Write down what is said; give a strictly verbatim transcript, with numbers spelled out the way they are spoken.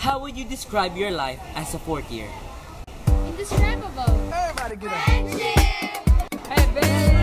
How would you describe your life as a fourth year? Indescribable. Everybody get up. Friendship. Hey, babe.